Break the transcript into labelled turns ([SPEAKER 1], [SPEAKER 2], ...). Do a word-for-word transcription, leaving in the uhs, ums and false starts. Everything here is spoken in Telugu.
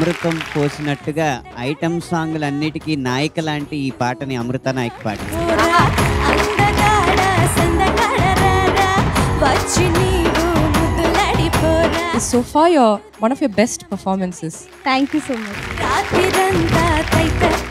[SPEAKER 1] అమృతం పోసినట్టుగా ఐటమ్ సాంగ్లన్నిటికీ నాయిక లాంటి ఈ పాటని అమృత నాయక్ పాడింది.
[SPEAKER 2] So far, you're one of your best performances.
[SPEAKER 3] Thank you so much.